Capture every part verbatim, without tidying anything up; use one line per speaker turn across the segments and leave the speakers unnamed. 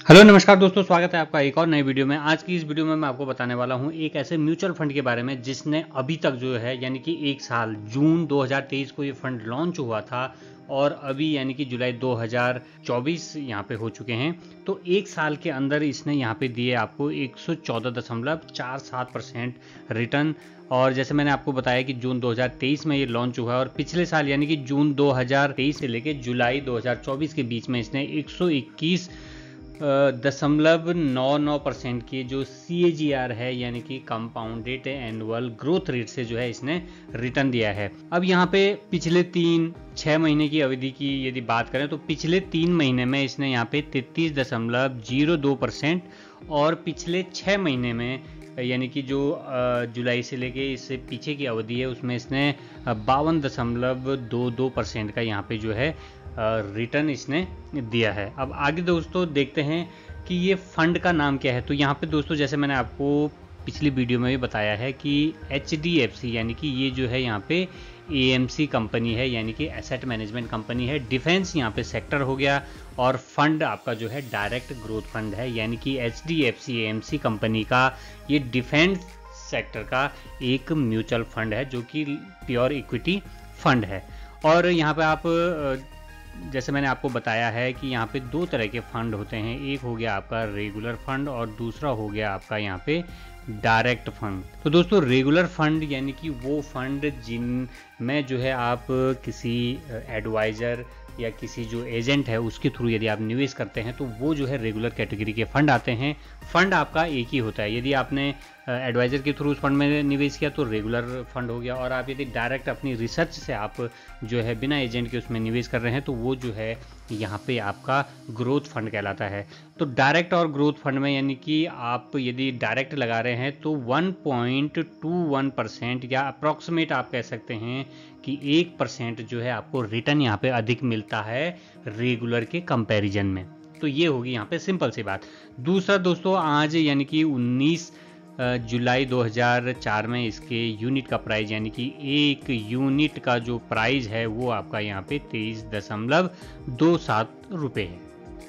Hello नमस्कार दोस्तों, स्वागत है आपका एक और नए वीडियो में। आज की इस वीडियो में मैं आपको बताने वाला हूं एक ऐसे म्यूचुअल फंड के बारे में जिसने अभी तक जो है यानी कि एक साल जून दो हज़ार तेईस को ये फंड लॉन्च हुआ था और अभी यानी कि जुलाई दो हज़ार चौबीस यहाँ पे हो चुके हैं। तो एक साल के अंदर इसने यहाँ पे दिए आपको एक सौ चौदह दशमलव चार सात परसेंट रिटर्न। और जैसे मैंने आपको बताया कि जून दो हज़ार तेईस में ये लॉन्च हुआ है और पिछले साल यानी कि जून दो हज़ार तेईस से लेके जुलाई दो हज़ार चौबीस के बीच में इसने एक सौ इक्कीस दशमलव नौ नौ परसेंट की जो सी ए जी आर है यानी कि कंपाउंडेड एनुअल ग्रोथ रेट से जो है इसने रिटर्न दिया है। अब यहाँ पे पिछले तीन छः महीने की अवधि की यदि बात करें तो पिछले तीन महीने में इसने यहाँ पे तैंतीस दशमलव जीरो दो परसेंट और पिछले छः महीने में यानी कि जो जुलाई से लेके इससे पीछे की अवधि है उसमें इसने बावन दशमलव दो दो परसेंट का यहाँ पे जो है रिटर्न इसने दिया है। अब आगे दोस्तों देखते हैं कि ये फंड का नाम क्या है। तो यहाँ पे दोस्तों जैसे मैंने आपको पिछली वीडियो में भी बताया है कि एच डी एफ सी यानी कि ये जो है यहाँ पे ए एम सी कंपनी है यानी कि एसेट मैनेजमेंट कंपनी है। डिफेंस यहाँ पे सेक्टर हो गया और फंड आपका जो है डायरेक्ट ग्रोथ फंड है यानी कि H D F C A M C company का ये डिफेंस सेक्टर का एक म्यूचुअल फंड है जो कि प्योर इक्विटी फंड है। और यहाँ पे आप जैसे मैंने आपको बताया है कि यहाँ पे दो तरह के फंड होते हैं, एक हो गया आपका रेगुलर फंड और दूसरा हो गया आपका यहाँ पे डायरेक्ट फंड। तो दोस्तों रेगुलर फंड यानी कि वो फंड जिनमें जो है आप किसी एडवाइज़र या किसी जो एजेंट है उसके थ्रू यदि आप निवेश करते हैं तो वो जो है रेगुलर कैटेगरी के फंड आते हैं। फंड आपका एक ही होता है, यदि आपने एडवाइज़र के थ्रू उस फंड में निवेश किया तो रेगुलर फंड हो गया, और आप यदि डायरेक्ट अपनी रिसर्च से आप जो है बिना एजेंट के उसमें निवेश कर रहे हैं तो वो जो है यहाँ पे आपका ग्रोथ फंड कहलाता है। तो डायरेक्ट और ग्रोथ फंड में यानी कि आप यदि डायरेक्ट लगा रहे हैं तो one point two one percent या अप्रॉक्सीमेट आप कह सकते हैं कि एक परसेंट जो है आपको रिटर्न यहाँ पे अधिक मिलता है रेगुलर के कंपैरिजन में। तो ये होगी यहाँ पे सिंपल सी बात। दूसरा दोस्तों आज यानी कि उन्नीस जुलाई दो हज़ार चार में इसके यूनिट का प्राइस यानी कि एक यूनिट का जो प्राइस है वो आपका यहाँ पे तेईस दशमलव दो सात रुपये है।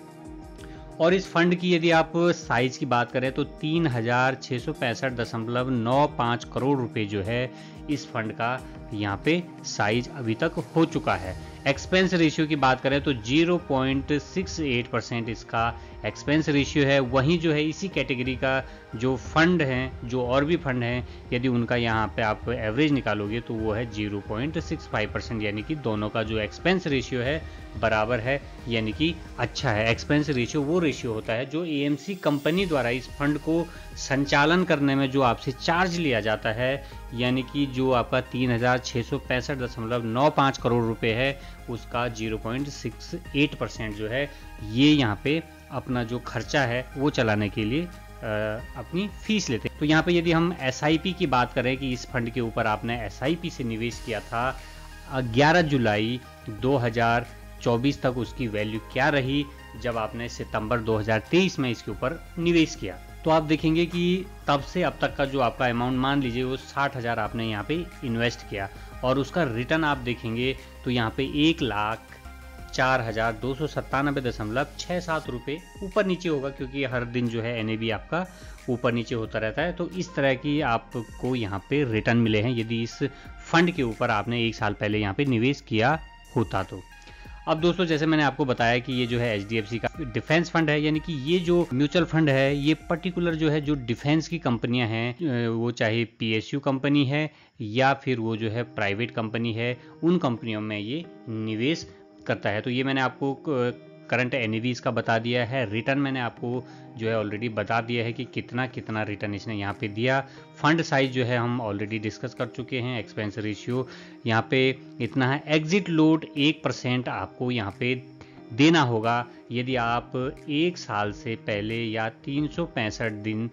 और इस फंड की यदि आप साइज की बात करें तो तीन हजार छः सौ पैंसठ दशमलव नौ पाँच करोड़ रुपए जो है इस फंड का यहाँ पे साइज अभी तक हो चुका है। एक्सपेंस रेशियो की बात करें तो zero point six eight percent इसका एक्सपेंस रेशियो है। वहीं जो है इसी कैटेगरी का जो फंड हैं, जो और भी फंड हैं, यदि उनका यहाँ पे आप एवरेज निकालोगे तो वो है zero point six five percent यानी कि दोनों का जो एक्सपेंस रेशियो है बराबर है यानी कि अच्छा है। एक्सपेंस रेशियो वो रेशियो होता है जो ए एम सी कंपनी द्वारा इस फंड को संचालन करने में जो आपसे चार्ज लिया जाता है यानी कि जो आपका तीन हजार छः सौ पैंसठ दशमलव नौ पाँच करोड़ रुपए है उसका zero point six eight percent जो है ये यहाँ पे अपना जो खर्चा है वो चलाने के लिए आ, अपनी फीस लेते हैं। तो यहाँ पे यदि हम एस आई पी की बात करें कि इस फंड के ऊपर आपने एस आई पी से निवेश किया था ग्यारह जुलाई दो हज़ार चौबीस तक उसकी वैल्यू क्या रही जब आपने सितंबर दो हज़ार तेईस में इसके ऊपर निवेश किया, तो आप देखेंगे कि तब से अब तक का जो आपका अमाउंट मान लीजिए वो साठ हज़ार आपने यहाँ पे इन्वेस्ट किया और उसका रिटर्न आप देखेंगे तो यहाँ पे एक लाख चार हजार दो सौ सत्तानबे दशमलव छः सात रुपये ऊपर नीचे होगा क्योंकि हर दिन जो है एन ए बी आपका ऊपर नीचे होता रहता है। तो इस तरह की आपको यहाँ पे रिटर्न मिले हैं यदि इस फंड के ऊपर आपने एक साल पहले यहाँ पे निवेश किया होता तो। अब दोस्तों जैसे मैंने आपको बताया कि ये जो है एच डी एफ सी का डिफेंस फंड है यानी कि ये जो म्यूचुअल फंड है ये पर्टिकुलर जो है जो डिफेंस की कंपनियां हैं वो चाहे पी एस यू कंपनी है या फिर वो जो है प्राइवेट कंपनी है उन कंपनियों में ये निवेश करता है। तो ये मैंने आपको करंट एन ए वीज़ का बता दिया है। रिटर्न मैंने आपको जो है ऑलरेडी बता दिया है कि कितना कितना रिटर्न इसने यहाँ पे दिया। फंड साइज जो है हम ऑलरेडी डिस्कस कर चुके हैं। एक्सपेंस रेशियो यहाँ पे इतना है। एग्जिट लोड एक परसेंट आपको यहाँ पे देना होगा यदि आप एक साल से पहले या तीन सौ पैंसठ दिन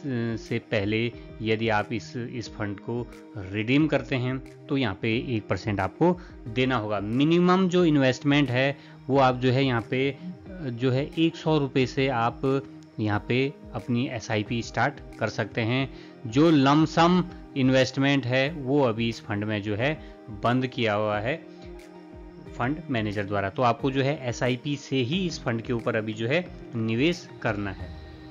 से पहले यदि आप इस इस फंड को रिडीम करते हैं तो यहाँ पे एक परसेंट आपको देना होगा। मिनिमम जो इन्वेस्टमेंट है वो आप जो है यहाँ पे जो है एक सौ रुपये से आप यहाँ पे अपनी एस आई पी स्टार्ट कर सकते हैं। जो लमसम इन्वेस्टमेंट है वो अभी इस फंड में जो है बंद किया हुआ है। फंड मैनेजर द्वारा। तो आपको जो है एस आई पी से ही इस फंड के ऊपर अभी जो है निवेश करना है।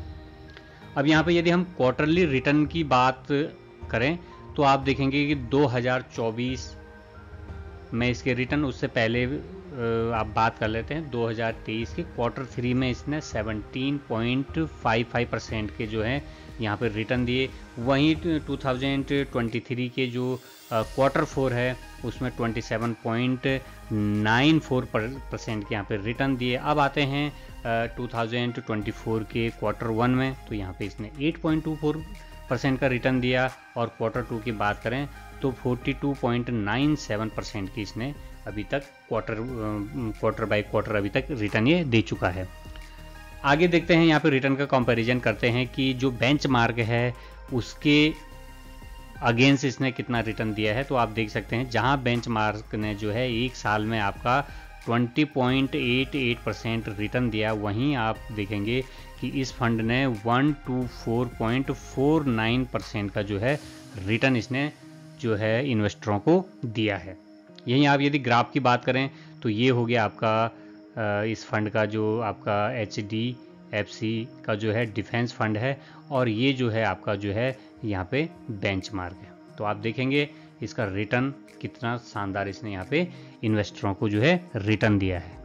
अब यहाँ पे यदि हम क्वार्टरली रिटर्न की बात करें तो आप देखेंगे कि दो हज़ार चौबीस में इसके रिटर्न, उससे पहले आप बात कर लेते हैं दो हज़ार तेईस के क्वार्टर थ्री में इसने सत्रह पॉइंट पाँच पाँच परसेंट के जो है यहाँ पे रिटर्न दिए। वहीं दो हज़ार तेईस के जो क्वार्टर फोर है उसमें सत्ताईस पॉइंट नौ चार परसेंट के यहाँ पे रिटर्न दिए। अब आते हैं दो हज़ार चौबीस के क्वार्टर वन में, तो यहाँ पे इसने आठ पॉइंट दो चार परसेंट का रिटर्न दिया, और क्वार्टर टू की बात करें तो बयालीस पॉइंट नौ सात परसेंट की इसने अभी तक क्वार्टर क्वार्टर बाय क्वार्टर अभी तक रिटर्न ये दे चुका है। आगे देखते हैं यहाँ पे रिटर्न का कंपैरिजन करते हैं कि जो बेंचमार्क है उसके अगेंस्ट इसने कितना रिटर्न दिया है। तो आप देख सकते हैं जहाँ बेंचमार्क ने जो है एक साल में आपका बीस पॉइंट आठ आठ परसेंट रिटर्न दिया, वहीं आप देखेंगे कि इस फंड ने एक सौ चौबीस पॉइंट चार नौ परसेंट का जो है रिटर्न इसने जो है इन्वेस्टरों को दिया है। यहीं आप यदि ग्राफ की बात करें तो ये हो गया आपका इस फंड का जो आपका एच डी एफ सी का जो है डिफेंस फंड है, और ये जो है आपका जो है यहाँ पे बेंचमार्क है। तो आप देखेंगे इसका रिटर्न कितना शानदार इसने यहाँ पे इन्वेस्टरों को जो है रिटर्न दिया है।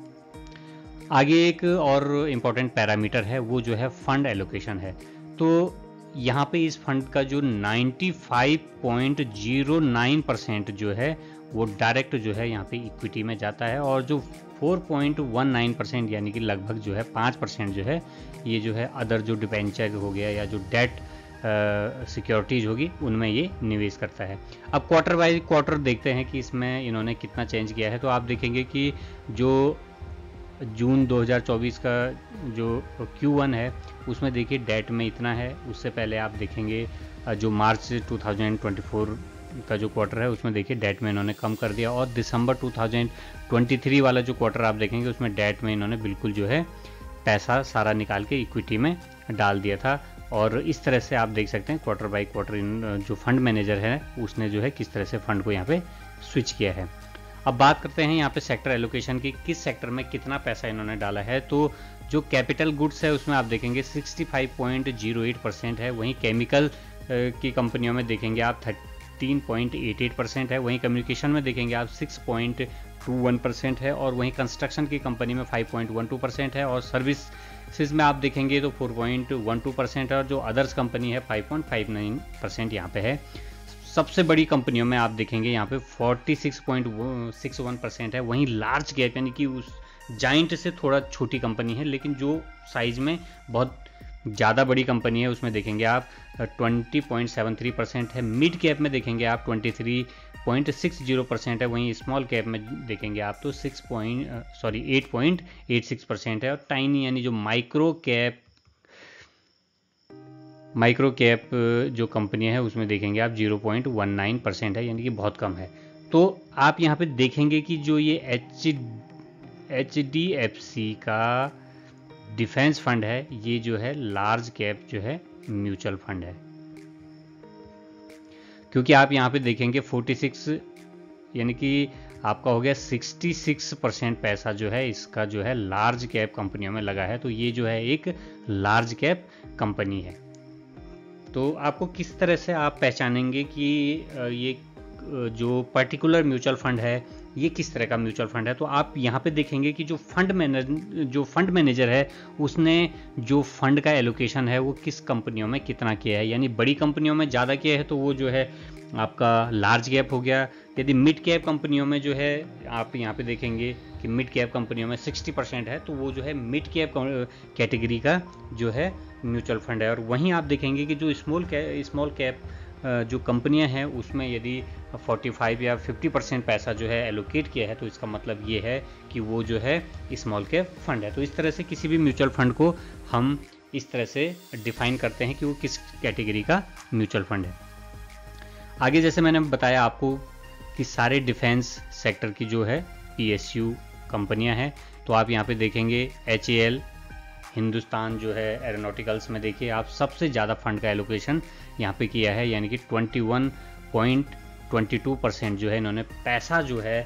आगे एक और इम्पॉर्टेंट पैरामीटर है, वो जो है फंड एलोकेशन है। तो यहाँ पे इस फंड का जो पचानवे पॉइंट शून्य नौ परसेंट जो है वो डायरेक्ट जो है यहाँ पे इक्विटी में जाता है, और जो चार पॉइंट एक नौ परसेंट यानी कि लगभग जो है पाँच परसेंट जो है ये जो है अदर जो डिबेंचर हो गया या जो डेट सिक्योरिटीज होगी उनमें ये निवेश करता है। अब क्वार्टर वाइज क्वार्टर देखते हैं कि इसमें इन्होंने कितना चेंज किया है। तो आप देखेंगे कि जो जून दो हज़ार चौबीस का जो क्यू वन है उसमें देखिए डेट में इतना है। उससे पहले आप देखेंगे जो मार्च दो हज़ार चौबीस का जो क्वार्टर है उसमें देखिए डेट में इन्होंने कम कर दिया, और दिसंबर दो हज़ार तेईस वाला जो क्वार्टर आप देखेंगे उसमें डेट में इन्होंने बिल्कुल जो है पैसा सारा निकाल के इक्विटी में डाल दिया था। और इस तरह से आप देख सकते हैं क्वार्टर बाई क्वार्टर जो फंड मैनेजर है उसने जो है किस तरह से फंड को यहाँ पे स्विच किया है। अब बात करते हैं यहाँ पे सेक्टर एलोकेशन की, किस सेक्टर में कितना पैसा इन्होंने डाला है। तो जो कैपिटल गुड्स है उसमें आप देखेंगे पैंसठ पॉइंट शून्य आठ परसेंट है, वहीं केमिकल की कंपनियों में देखेंगे आप तेरह पॉइंट आठ आठ परसेंट है, वहीं कम्युनिकेशन में देखेंगे आप छह पॉइंट दो एक परसेंट है, और वहीं कंस्ट्रक्शन की कंपनी में पाँच पॉइंट एक दो परसेंट है, और सर्विसेज में आप देखेंगे तो चार पॉइंट एक दो परसेंट है, और जो अदर्स कंपनी है पाँच पॉइंट पाँच नौ परसेंट यहाँ पे है। सबसे बड़ी कंपनियों में आप देखेंगे यहाँ पे छियालीस पॉइंट इकसठ परसेंट है, वहीं लार्ज कैप यानी कि उस जाइंट से थोड़ा छोटी कंपनी है लेकिन जो साइज में बहुत ज़्यादा बड़ी कंपनी है उसमें देखेंगे आप बीस पॉइंट सात तीन परसेंट है। मिड कैप में देखेंगे आप तेईस पॉइंट साठ परसेंट है, वहीं स्मॉल कैप में देखेंगे आप तो सिक्स पॉइंट सॉरी आठ पॉइंट छियासी परसेंट है, और टाइनी यानी जो माइक्रो कैप माइक्रो कैप जो कंपनी है उसमें देखेंगे आप ज़ीरो पॉइंट एक नौ परसेंट है, यानी कि बहुत कम है। तो आप यहाँ पे देखेंगे कि जो ये H H D F C का डिफेंस फंड है ये जो है लार्ज कैप जो है म्यूचुअल फंड है, क्योंकि आप यहाँ पे देखेंगे छियालीस यानी कि आपका हो गया छियासठ परसेंट पैसा जो है इसका जो है लार्ज कैप कंपनियों में लगा है। तो ये जो है एक लार्ज कैप कंपनी है। तो आपको किस तरह से आप पहचानेंगे कि ये जो पर्टिकुलर म्यूचुअल फंड है ये किस तरह का म्यूचुअल फंड है। तो आप यहाँ पे देखेंगे कि जो फंड मैनेज जो फंड मैनेजर है उसने जो फंड का एलोकेशन है वो किस कंपनियों में कितना किया है, यानी बड़ी कंपनियों में ज़्यादा किया है तो वो जो है आपका लार्ज कैप हो गया। यदि मिड कैप कंपनियों में जो है आप यहाँ पे देखेंगे कि मिड कैप कंपनियों में साठ परसेंट है तो वो जो है मिड कैप कैटेगरी का जो है म्यूचुअल फंड है। और वहीं आप देखेंगे कि जो स्मॉल कैप स्मॉल कैप जो कंपनियां हैं उसमें यदि पैंतालीस या पचास परसेंट पैसा जो है एलोकेट किया है तो इसका मतलब ये है कि वो जो है स्मॉल कैप फंड है। तो इस तरह से किसी भी म्यूचुअल फंड को हम इस तरह से डिफाइन करते हैं कि वो किस कैटेगरी का म्यूचुअल फंड है। आगे जैसे मैंने बताया आपको कि सारे डिफेंस सेक्टर की जो है पी एस यू कंपनियां हैं, तो आप यहाँ पे देखेंगे एच ए एल हिंदुस्तान जो है एरोनॉटिकल्स में देखिए आप सबसे ज़्यादा फंड का एलोकेशन यहाँ पे किया है, यानी कि इक्कीस पॉइंट बाईस परसेंट जो है इन्होंने पैसा जो है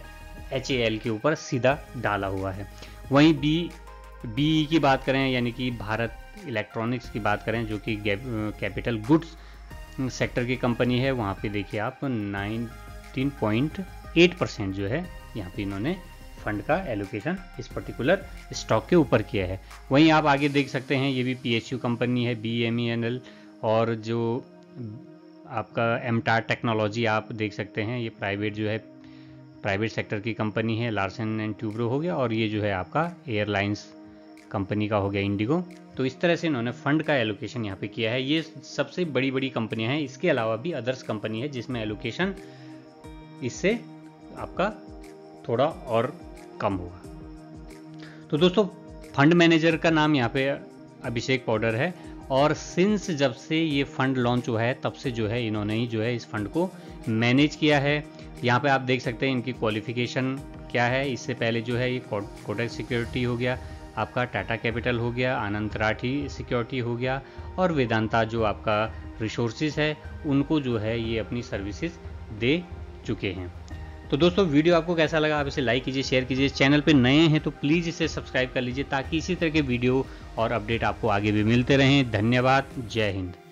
एच ए एल के ऊपर सीधा डाला हुआ है। वहीं बी बी की बात करें यानी कि भारत इलेक्ट्रॉनिक्स की बात करें जो कि कैपिटल गुड्स सेक्टर की कंपनी है, वहाँ पे देखिए आप नाइनटीन पॉइंट एट परसेंट जो है यहाँ पे इन्होंने फंड का एलोकेशन इस पर्टिकुलर स्टॉक के ऊपर किया है। वहीं आप आगे देख सकते हैं ये भी पी एस यू कंपनी है, B M E N L, और जो आपका एमटार टेक्नोलॉजी आप देख सकते हैं ये प्राइवेट जो है प्राइवेट सेक्टर की कंपनी है, लार्सन एंड ट्यूब्रो हो गया, और ये जो है आपका एयरलाइंस कंपनी का हो गया इंडिगो। तो इस तरह से इन्होंने फंड का एलोकेशन यहाँ पे किया है। ये सबसे बड़ी बड़ी कंपनियां हैं, इसके अलावा भी अदर्स कंपनी है जिसमें एलोकेशन इससे आपका थोड़ा और कम होगा। तो दोस्तों फंड मैनेजर का नाम यहाँ पे अभिषेक पॉडर है, और सिंस जब से ये फंड लॉन्च हुआ है तब से जो है इन्होंने ही जो है इस फंड को मैनेज किया है। यहाँ पे आप देख सकते हैं इनकी क्वालिफिकेशन क्या है। इससे पहले जो है ये कोटक सिक्योरिटी हो गया, आपका टाटा कैपिटल हो गया, आनंद राठी सिक्योरिटी हो गया, और वेदांता जो आपका रिसोर्सेज है उनको जो है ये अपनी सर्विसेज दे चुके हैं। तो दोस्तों वीडियो आपको कैसा लगा आप इसे लाइक कीजिए, शेयर कीजिए। चैनल पे नए हैं तो प्लीज़ इसे सब्सक्राइब कर लीजिए ताकि इसी तरह के वीडियो और अपडेट आपको आगे भी मिलते रहें। धन्यवाद, जय हिंद।